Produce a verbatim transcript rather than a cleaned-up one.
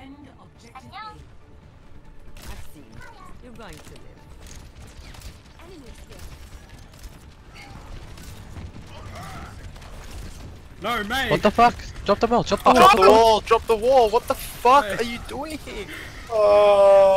I've seen. You're going to live. No, mate! What the fuck? Drop the wall, drop the wall. Drop the wall, drop the wall. What the fuck Hey. are you doing? Oh.